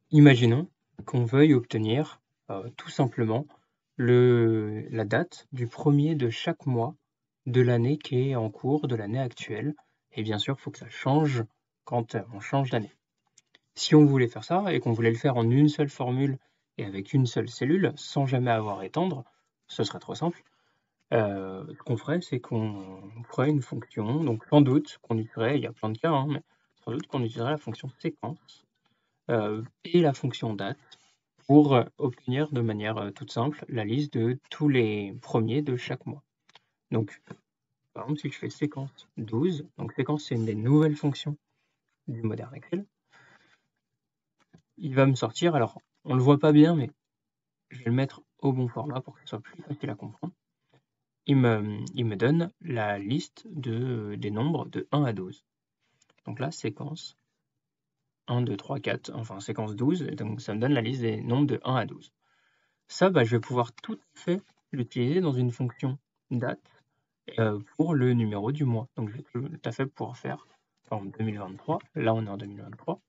Imaginons qu'on veuille obtenir tout simplement la date du premier de chaque mois de l'année qui est en cours, de l'année actuelle. Et bien sûr, il faut que ça change quand on change d'année. Si on voulait faire ça et qu'on voulait le faire en une seule formule et avec une seule cellule, sans jamais avoir à étendre, ce serait trop simple. Ce qu'on ferait, c'est qu'on ferait une fonction, donc sans doute qu'on utiliserait, il y a plein de cas, hein, mais sans doute qu'on utiliserait la fonction séquence et la fonction date pour obtenir de manière toute simple la liste de tous les premiers de chaque mois. Donc, par exemple, si je fais séquence 12, donc séquence c'est une des nouvelles fonctions du moderne Excel, il va me sortir, alors on le voit pas bien, mais je vais le mettre au bon format pour que ce soit plus facile à comprendre. Il me donne la liste des nombres de 1 à 12. Donc là, séquence 1, 2, 3, 4, enfin séquence 12, donc ça me donne la liste des nombres de 1 à 12. Ça, je vais pouvoir tout à fait l'utiliser dans une fonction date pour le numéro du mois. Donc je vais tout à fait pouvoir faire, par exemple 2023, là on est en 2023,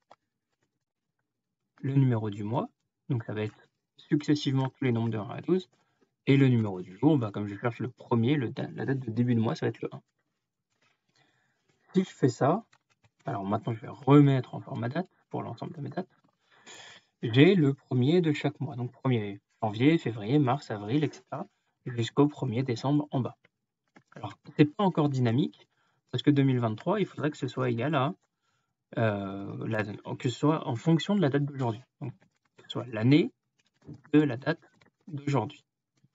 le numéro du mois, donc ça va être successivement tous les nombres de 1 à 12, et le numéro du jour, comme je cherche le premier, la date de début de mois, ça va être le 1. Si je fais ça, alors maintenant je vais remettre en format date pour l'ensemble de mes dates, j'ai le premier de chaque mois, donc 1er janvier, février, mars, avril, etc., jusqu'au 1er décembre en bas. Alors, c'est pas encore dynamique, parce que 2023, il faudrait que ce soit égal à, que ce soit en fonction de la date d'aujourd'hui. Donc, que ce soit l'année de la date d'aujourd'hui.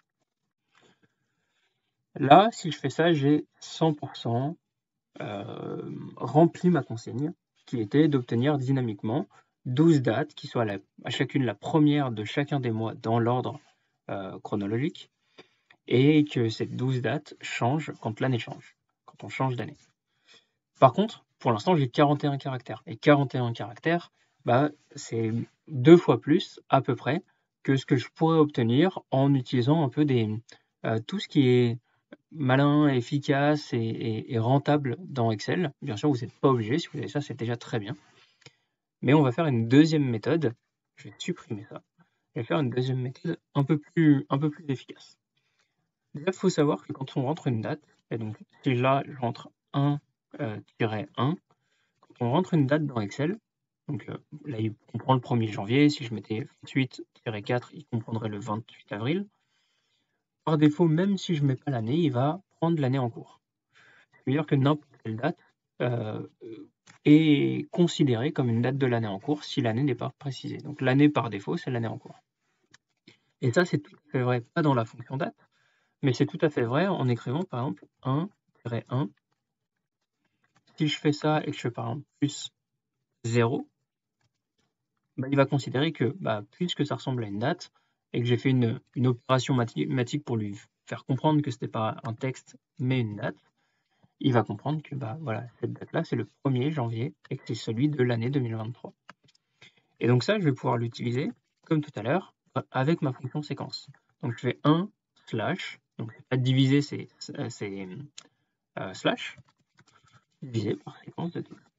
Là, si je fais ça, j'ai 100% rempli ma consigne, qui était d'obtenir dynamiquement 12 dates, qui soient à chacune la première de chacun des mois dans l'ordre chronologique, et que ces 12 dates changent quand l'année change, quand on change d'année. Par contre, pour l'instant, j'ai 41 caractères. Et 41 caractères, c'est 2 fois plus, à peu près, que ce que je pourrais obtenir en utilisant un peu tout ce qui est malin, efficace et rentable dans Excel. Bien sûr, vous n'êtes pas obligé. Si vous avez ça, c'est déjà très bien. Mais on va faire une deuxième méthode. Je vais supprimer ça. Je vais faire une deuxième méthode un peu plus efficace. Déjà, il faut savoir que quand on rentre une date, et donc si là, je rentre 1-1, quand on rentre une date dans Excel, donc là, il comprend le 1er janvier. Si je mettais 28-4, il comprendrait le 28 avril. Par défaut, même si je ne mets pas l'année, il va prendre l'année en cours. Ça veut dire que n'importe quelle date est considérée comme une date de l'année en cours si l'année n'est pas précisée. Donc l'année par défaut, c'est l'année en cours. Et ça, c'est tout à fait vrai, pas dans la fonction date, mais c'est tout à fait vrai en écrivant par exemple 1-1. Si je fais ça et que je fais par exemple plus 0, il va considérer que puisque ça ressemble à une date et que j'ai fait une opération mathématique pour lui faire comprendre que ce n'était pas un texte mais une date, il va comprendre que voilà, cette date-là, c'est le 1er janvier et que c'est celui de l'année 2023. Et donc ça, je vais pouvoir l'utiliser, comme tout à l'heure, avec ma fonction séquence. Donc je fais 1 slash, donc c'est pas diviser, c'est slash, divisé par séquence de 12.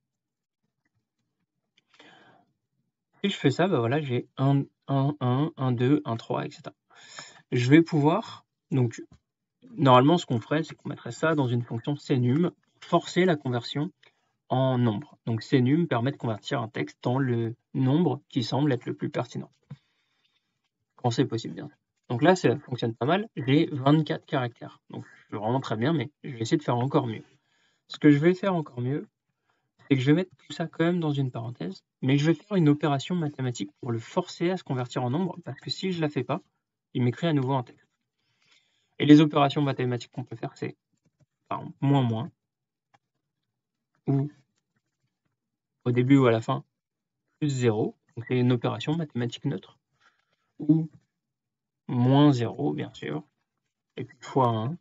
Si je fais ça, voilà, j'ai 1, 1, 1, 1, 2, 1, 3, etc. Je vais pouvoir, donc normalement ce qu'on ferait, c'est qu'on mettrait ça dans une fonction CNUM, forcer la conversion en nombre. Donc CNUM permet de convertir un texte dans le nombre qui semble être le plus pertinent. Quand c'est possible, bien sûr. Donc là, ça fonctionne pas mal. J'ai 24 caractères. Donc je vraiment très bien, mais je vais essayer de faire encore mieux. Ce que je vais faire encore mieux, c'est que je vais mettre tout ça quand même dans une parenthèse, mais je vais faire une opération mathématique pour le forcer à se convertir en nombre, parce que si je ne la fais pas, il m'écrit à nouveau un texte. Et les opérations mathématiques qu'on peut faire, c'est par exemple moins, ou au début ou à la fin, plus 0, donc c'est une opération mathématique neutre, ou moins 0, bien sûr, et puis fois 1,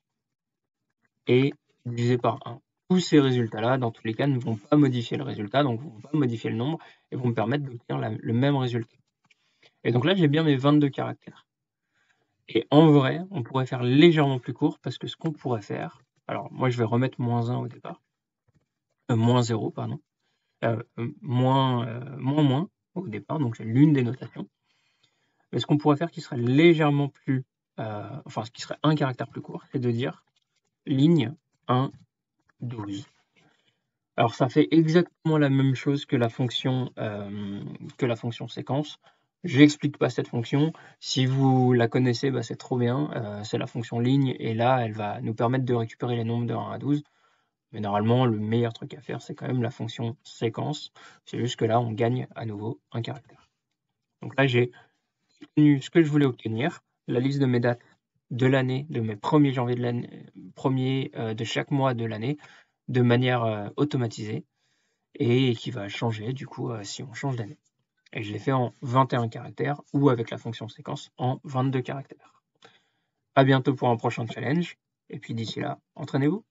et divisé par 1. Tous ces résultats-là, dans tous les cas, ne vont pas modifier le résultat, donc ne vont pas modifier le nombre, et vont me permettre d'obtenir le même résultat. Et donc là, j'ai bien mes 22 caractères. Et en vrai, on pourrait faire légèrement plus court, parce que ce qu'on pourrait faire, alors moi je vais remettre moins 1 au départ, moins 0, pardon, moins au départ, Donc c'est l'une des notations. Mais ce qu'on pourrait faire qui serait légèrement plus, enfin ce qui serait un caractère plus court, c'est de dire ligne 1, 12. Alors ça fait exactement la même chose que la fonction séquence. Je n'explique pas cette fonction. Si vous la connaissez, c'est trop bien. C'est la fonction ligne et là, elle va nous permettre de récupérer les nombres de 1 à 12. Mais normalement, le meilleur truc à faire, c'est quand même la fonction séquence. C'est juste que là, on gagne à nouveau un caractère. Donc là, j'ai obtenu ce que je voulais obtenir, la liste de mes dates de l'année, de mes 1er janvier de l'année, de chaque mois de l'année, de manière automatisée et qui va changer du coup si on change d'année. Et je l'ai fait en 21 caractères ou avec la fonction séquence en 22 caractères. À bientôt pour un prochain challenge et puis d'ici là, entraînez-vous.